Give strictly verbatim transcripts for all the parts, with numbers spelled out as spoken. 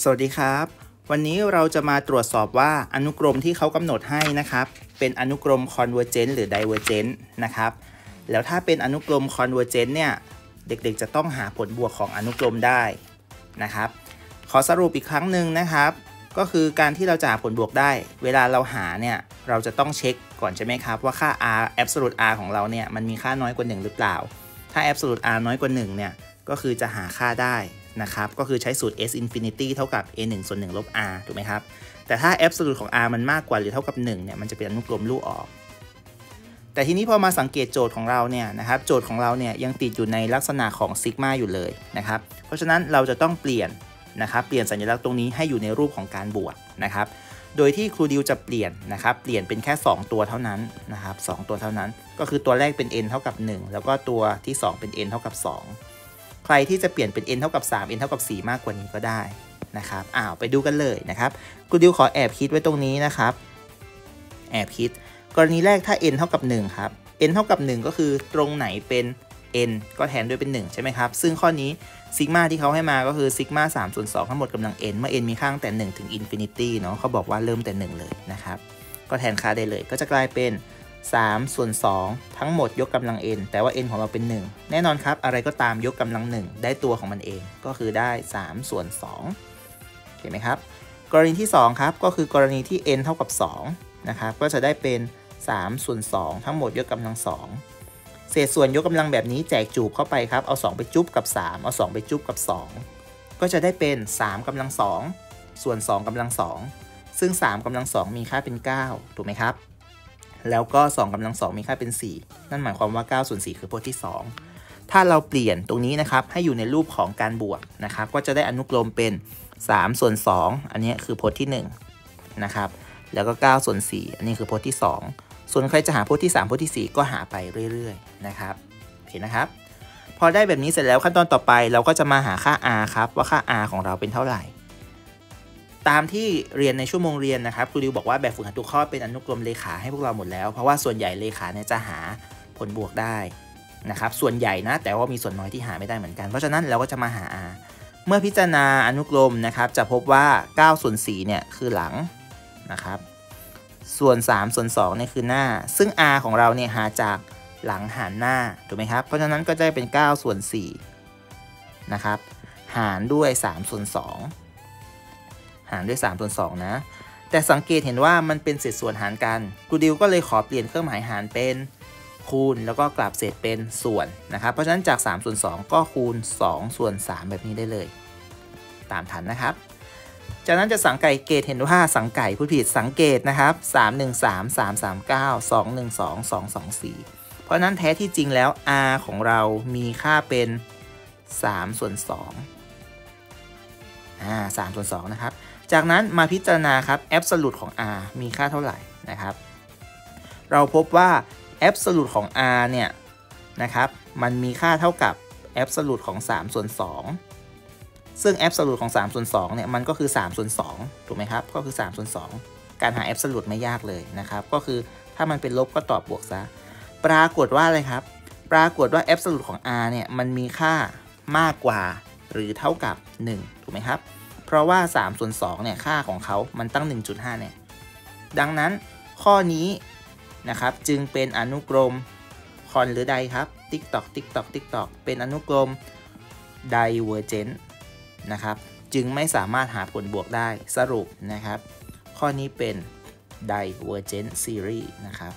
สวัสดีครับวันนี้เราจะมาตรวจสอบว่าอนุกรมที่เขากำหนดให้นะครับเป็นอนุกรม Convergent หรือ Divergent นะครับแล้วถ้าเป็นอนุกรม Convergent เนี่ยเด็กๆจะต้องหาผลบวกของอนุกรมได้นะครับขอสรุปอีกครั้งหนึ่งนะครับก็คือการที่เราจะหาผลบวกได้เวลาเราหาเนี่ยเราจะต้องเช็คก่อนใช่ไหมครับว่าค่า r absolute r ของเราเนี่ยมันมีค่าน้อยกว่าหนึ่งหรือเปล่าถ้า absolute r น้อยกว่าหนึ่งเนี่ยก็คือจะหาค่าได้นะครับก็คือใช้สูตร s infinity เท่ากับ a หนึ่งส่วนหนึ่งลบ r ถูกไหมครับแต่ถ้า absolute ของ r มันมากกว่าหรือเท่ากับหนึ่งเนี่ยมันจะเป็นอนุกรมลู่ออกแต่ทีนี้พอมาสังเกตโจทย์ของเราเนี่ยนะครับโจทย์ของเราเนี่ยยังติดอยู่ในลักษณะของซิกมาอยู่เลยนะครับเพราะฉะนั้นเราจะต้องเปลี่ยนนะครับเปลี่ยนสัญลักษณ์ตรงนี้ให้อยู่ในรูปของการบวกนะครับโดยที่ครูดิวจะเปลี่ยนนะครับเปลี่ยนเป็นแค่สองตัวเท่านั้นนะครับสองตัวเท่านั้นก็คือตัวแรกเป็น n เท่ากับหนึ่งแล้วก็ตัวที่สองเป็น n เท่ากับสองใครที่จะเปลี่ยนเป็น n เท่ากับสาม n เท่ากับสี่มากกว่านี้ก็ได้นะครับอ้าวไปดูกันเลยนะครับครูดิวขอแอบคิดไว้ตรงนี้นะครับแอบคิดกรณีแรกถ้า n เท่ากับหนึ่งครับ n เท่ากับหนึ่งก็คือตรงไหนเป็น n ก็แทนด้วยเป็นหนึ่งใช่ไหมครับซึ่งข้อนี้ซิกมาที่เขาให้มาก็คือซิกมาสามส่วนสองทั้งหมดกำลัง n เมื่อ n มีค่าตั้งแต่หนึ่งถึงอินฟินิตี้เนาะเขาบอกว่าเริ่มแต่หนึ่งเลยนะครับก็แทนค่าได้เลยก็จะกลายเป็นสามส่วนสองทั้งหมดยกกำลัง n แต่ว่า n ของเราเป็นหนึ่งแน่นอนครับอะไรก็ตามยกกำลังหนึ่งได้ตัวของมันเองก็คือได้สามส่วนสองเห็นไหมครับกรณีที่สองครับก็คือกรณีที่ n เท่ากับสองนะครับก็จะได้เป็นสามส่วนสองทั้งหมดยกกำลังสองเศษส่วนยกกำลังแบบนี้แจกจูบเข้าไปครับเอาสองไปจุ๊บกับสามเอาสองไปจุ๊บกับสองก็จะได้เป็นสามกำลังสองส่วนสองกำลังสองซึ่งสามกำลังสองมีค่าเป็นเก้าถูกไหมครับแล้วก็สองกำลังสองมีค่าเป็นสี่นั่นหมายความว่าเก้าส่วนสี่คือพจน์ที่สองถ้าเราเปลี่ยนตรงนี้นะครับให้อยู่ในรูปของการบวกนะครับก็จะได้อนุกรมเป็นสามส่วนสองอันนี้คือพจน์ที่หนึ่งนะครับแล้วก็เก้าส่วนสี่อันนี้คือพจน์ที่สองส่วนใครจะหาพจน์ที่สามพจน์ที่สี่ก็หาไปเรื่อยๆนะครับเห็นนะครับพอได้แบบนี้เสร็จแล้วขั้นตอนต่อไปเราก็จะมาหาค่า r ครับว่าค่า r ของเราเป็นเท่าไหร่ตามที่เรียนในชั่วโมงเรียนนะครับครูดิวบอกว่าแบบฝึกหัดทุกข้อเป็นอนุกรมเลขาให้พวกเราหมดแล้วเพราะว่าส่วนใหญ่เลขาเนี่ยจะหาผลบวกได้นะครับส่วนใหญ่นะแต่ว่ามีส่วนน้อยที่หาไม่ได้เหมือนกันเพราะฉะนั้นเราก็จะมาหา r เมื่อพิจารณาอนุกรมนะครับจะพบว่าเก้าส่วนสี่เนี่ยคือหลังนะครับส่วนสามส่วนสองเนี่ยคือหน้าซึ่ง r ของเราเนี่ยหาจากหลังหารหน้าถูกไหมครับเพราะฉะนั้นก็จะเป็นเก้าส่วนสี่นะครับหารด้วยสามส่วนสองหารด้วยสามส่วนสองนะแต่สังเกตเห็นว่ามันเป็นเศษส่วนหารกันครูดิวก็เลยขอเปลี่ยนเครื่องหมายหารเป็นคูณแล้วก็กลับเศษเป็นส่วนนะครับเพราะฉะนั้นจากสามส่วนสองก็คูณสองส่วนสามแบบนี้ได้เลยตามทันนะครับจากนั้นจะสังเกตเห็นว่าสังไก่ผู้ผิดสังเกตนะครับสาม หนึ่ง สาม สาม สาม เก้า สอง หนึ่ง สอง สอง สอง สี่เพราะนั้นแท้ที่จริงแล้ว r ของเรามีค่าเป็นสามส่วนสองอ่าสามส่วนสองนะครับจากนั้นมาพิจารณาครับ absolute ของ r มีค่าเท่าไหร่นะครับเราพบว่า absolute ของ r เนี่ยนะครับมันมีค่าเท่ากับ absolute ของสามส่วนสองซึ่ง absolute ของสามส่วนสองเนี่ยมันก็คือสามส่วนสองถูกไหมครับก็คือสามส่วนสองการหา absolute ไม่ยากเลยนะครับก็คือถ้ามันเป็นลบก็ตอบบวกซะปรากฏว่าอะไรครับปรากฏว่า absolute ของ r เนี่ยมันมีค่ามากกว่าหรือเท่ากับหนึ่งถูกไหมครับเพราะว่าสามส่วนสองเนี่ยค่าของเขามันตั้ง หนึ่งจุดห้า เนี่ยดังนั้นข้อนี้นะครับจึงเป็นอนุกรมคอนหรือใดครับติ๊กตอกติ๊กตอกติ๊กตอกเป็นอนุกรม divergent นะครับจึงไม่สามารถหาผลบวกได้สรุปนะครับข้อนี้เป็น divergent series นะครับ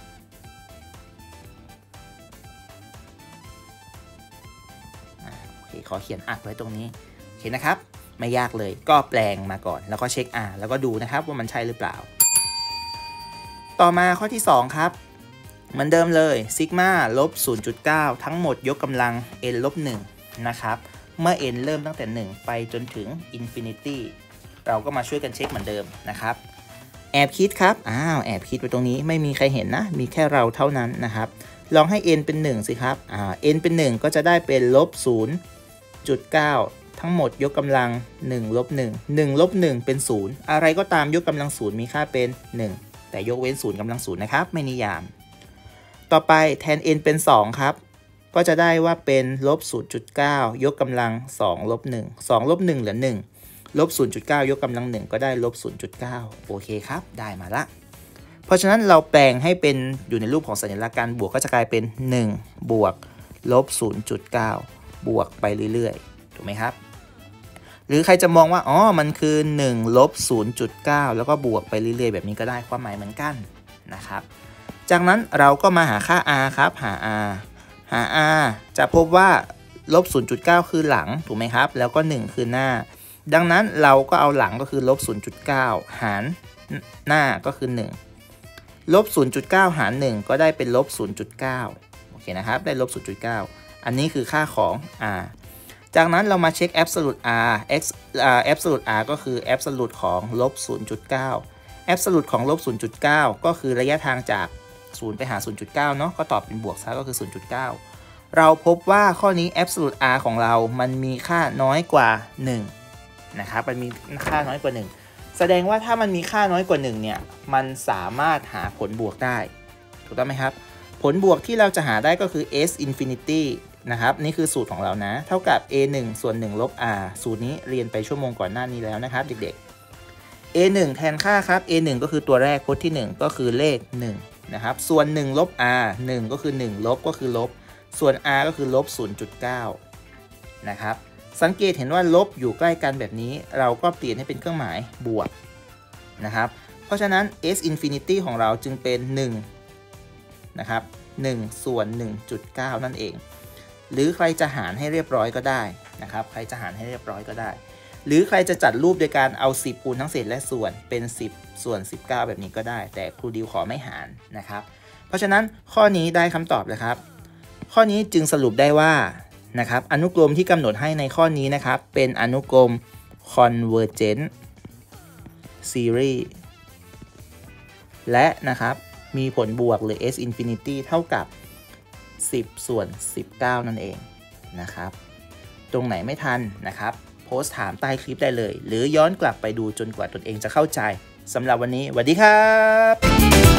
โอเคขอเขียนอัดไว้ตรงนี้โอเคนะครับไม่ยากเลยก็แปลงมาก่อนแล้วก็เช็ค r แล้วก็ดูนะครับว่ามันใช่หรือเปล่าต่อมาข้อที่สองครับเหมือนเดิมเลยซิกมาลบ ศูนย์จุดเก้า ทั้งหมดยกกำลัง n ลบหนึ่งนะครับเมื่อ n เริ่มตั้งแต่หนึ่งไปจนถึง infinity เราก็มาช่วยกันเช็คเหมือนเดิมนะครับแอบคิดครับอ้าวแอบคิดไปตรงนี้ไม่มีใครเห็นนะมีแค่เราเท่านั้นนะครับลองให้ n เป็นหนึ่งสิครับอ่า n เป็นหนึ่งก็จะได้เป็นลบ ศูนย์จุดเก้า ทั้งหมดยกกำลังหนึ่งลบหนึ่ง หนึ่งลบหนึ่งเป็นศูนย์อะไรก็ตามยกกำลังศูนย์มีค่าเป็นหนึ่งแต่ยกเว้นศูนย์กำลังศูนย์นะครับไม่นิยามต่อไปแทน n เป็นสองครับก็จะได้ว่าเป็นลบ ศูนย์จุดเก้า ยกกำลังสองลบหนึ่ง สองลบหนึ่งเหลือหนึ่งลบ ศูนย์จุดเก้า ยกกำลังหนึ่งก็ได้ลบ ศูนย์จุดเก้า โอเคครับได้มาละเพราะฉะนั้นเราแปลงให้เป็นอยู่ในรูปของสัญลักษณ์การบวกก็จะกลายเป็นหนึ่งบวกลบ ศูนย์จุดเก้า บวกไปเรื่อยๆถูกไหมครับหรือใครจะมองว่าอ๋อมันคือหนึ่งลบ ศูนย์จุดเก้า แล้วก็บวกไปเรื่อยๆแบบนี้ก็ได้ความหมายเหมือนกันนะครับจากนั้นเราก็มาหาค่า r ครับหา r หา r จะพบว่าลบ ศูนย์จุดเก้า คือหลังถูกไหมครับแล้วก็หนึ่งคือหน้าดังนั้นเราก็เอาหลังก็คือลบ ศูนย์จุดเก้า หารหน้าก็คือหนึ่งลบ ศูนย์จุดเก้า หารหนึ่งก็ได้เป็นลบ ศูนย์จุดเก้า โอเคนะครับได้ลบ ศูนย์จุดเก้า อันนี้คือค่าของ r จากนั้นเรามาเช็ค absolute r x absolute r ก็คือ absolute ของลบ ศูนย์จุดเก้า absolute ของลบ ศูนย์จุดเก้า ก็คือระยะทางจากศูนย์ไปหา ศูนย์จุดเก้า เนาะก็ตอบเป็นบวกซะก็คือ ศูนย์จุดเก้า เราพบว่าข้อนี้ absolute r ของเรามันมีค่าน้อยกว่าหนึ่งนะครับมันมีค่าน้อยกว่าหนึ่งแสดงว่าถ้ามันมีค่าน้อยกว่าหนึ่งเนี่ยมันสามารถหาผลบวกได้ถูกต้องไหมครับผลบวกที่เราจะหาได้ก็คือ s infinity นะครับนี่คือสูตรของเรานะเท่ากับ a หนึ่ง ส่วนหนึ่งลบ r สูตรนี้เรียนไปชั่วโมงก่อนหน้านี้แล้วนะครับเด็กๆ a หนึ่ง แทนค่าครับ a หนึ่ง ก็คือตัวแรกพจน์ที่หนึ่งก็คือเลขหนึ่งนะครับส่วนหนึ่งลบ r หนึ่งก็คือหนึ่งลบก็คือลบส่วน r ก็คือลบ ศูนย์จุดเก้า นะครับสังเกตเห็นว่าลบอยู่ใกล้กันแบบนี้เราก็เปลี่ยนให้เป็นเครื่องหมายบวกนะครับเพราะฉะนั้น s infinity ของเราจึงเป็นหนึ่งนะครับหนึ่งส่วน หนึ่งจุดเก้า นั่นเองหรือใครจะหารให้เรียบร้อยก็ได้นะครับใครจะหารให้เรียบร้อยก็ได้หรือใครจะจัดรูปโดยการเอาสิบคูณทั้งเศษและส่วนเป็นสิบส่วนสิบเก้าแบบนี้ก็ได้แต่ครูดิวขอไม่หารนะครับเพราะฉะนั้นข้อนี้ได้คำตอบเลยครับข้อนี้จึงสรุปได้ว่านะครับอนุกรมที่กำหนดให้ในข้อนี้นะครับเป็นอนุกรม convergent series และนะครับมีผลบวกหรือ s infinity เท่ากับสิบส่วนสิบเก้านั่นเองนะครับตรงไหนไม่ทันนะครับโพสต์ถามใต้คลิปได้เลยหรือย้อนกลับไปดูจนกว่าตนเองจะเข้าใจสำหรับวันนี้สวัสดีครับ